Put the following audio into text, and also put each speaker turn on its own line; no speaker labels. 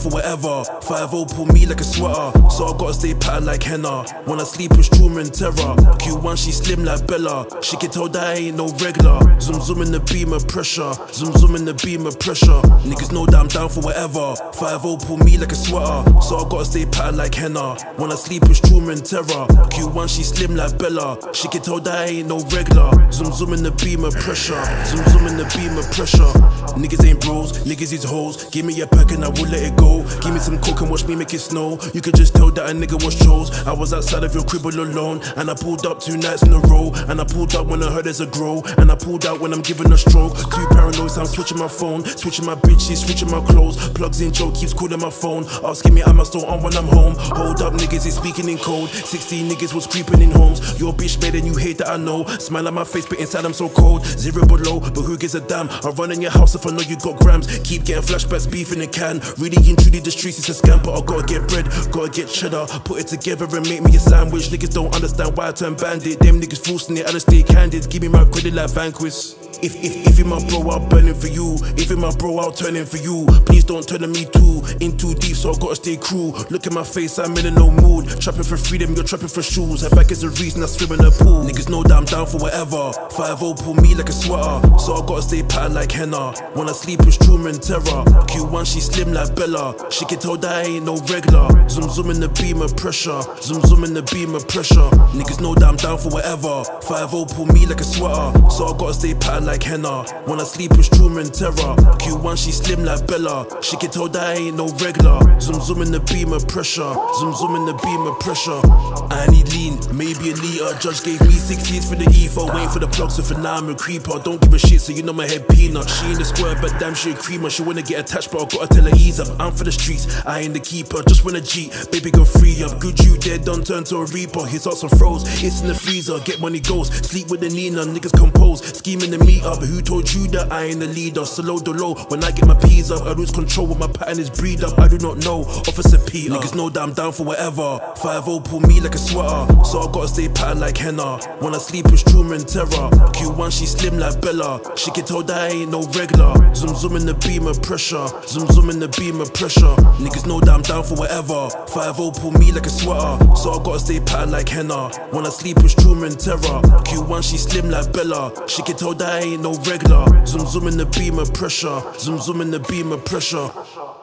for whatever. 5-0 pull me like a sweater, so I gotta stay patterned like henna. When I sleep it's trauma and terror. Q1 she slim like Bella, she can tell that I ain't no regular. Zoom zoom in the beam of pressure, zoom zoom in the beam of pressure. Niggas know that I'm down for whatever. 5-0 pull me like a sweater, so I gotta stay patterned like henna. When I sleep it's trauma and terror. Q1 she slim like Bella, she can tell that I ain't no regular. Zoom zoom in the beam of pressure, zoom zoom in the beam of pressure. Niggas ain't bros, niggas is hoes. Give me a pack and I will let it go. Give me some coke and watch me make it snow. You could just tell that a nigga was chose. I was outside of your crib all alone, and I pulled up 2 nights in a row. And I pulled up when I heard there's a grow, and I pulled out when I'm giving a stroke. Too paranoid, so I'm switching my phone, switching my bitches, switching my clothes. Plugs in, Joe keeps calling my phone, asking me am I still on when I'm home. Hold up, niggas is speaking in code. 16 niggas was creeping in homes. Your bitch made and you hate that I know. Smile on my face, but inside I'm so cold. 0 below, but who gives a damn? I run in your house if I know you got grams. Keep getting flashbacks, beef in a can. Really and truly the streets is a scam, but I gotta get bread, gotta get cheddar. Put it together and make me a sandwich. Niggas don't understand why I turn bandit. Them niggas forcing it, I just stay candid. Give me my credit like Vanquish. If you're my bro, I'll burn it for you. If you're my bro, I'll turn it for you. Please don't turn on me in too deep, so I gotta stay cool. Look at my face, I'm in a no mood. Trapping for freedom, you're trapping for shoes. Her back is the reason I swim in the pool. Niggas know that I'm down for whatever. 5-0 pull me like a sweater, so I gotta stay patterned like henna. When I sleep it's trauma and terror. Q1 she slim like Bella, she can tell that I ain't no regular. Zoom zoom in the beam of pressure, zoom zoom in the beam of pressure. Niggas know that I'm down for whatever. 5-0 pull me like a sweater, so I gotta stay patterned like henna. When I sleep it's trauma and terror. Q1 she slim like Bella, she can tell that I ain't no regular. Zoom zoom in the beam of pressure, zoom zoom in the beam of pressure. I need lean, maybe a liter. Judge gave me 6 years for the ether, waiting for the plugs, so for now I'm a creeper. Don't give a shit, so you know my head peanut. She in the square, but damn she a creamer. She wanna get attached, but I gotta tell her ease up. I'm for the streets, I ain't the keeper. Just win a G, baby go free up. Good you dead, don't turn to a reaper. His heart's on froze, it's in the freezer. Get money goes, sleep with the Nina. Niggas compose, scheming the meet up. Who told you that I ain't the leader? Solo the low, when I get my P's up, I lose control when my pattern is breed up. I do not know, Officer Peter. Niggas know that I'm down for whatever. 5-0 pull me like a sweater, so I gotta stay patterned like henna. When I sleep it's trauma and terror. Q1 she slim like Bella, she can tell that I ain't no regular. Zoom zoom in the beam of pressure, zoom zoom in the beam of pressure. Niggas know that I'm down for whatever. 5-0 pull me like a sweater, so I gotta stay patterned like henna. When I sleep it's trauma and terror. Q1 she slim like Bella, she can tell that I ain't no regular. Zoom zoom in the beam of pressure, zoom zoom in the beam of pressure.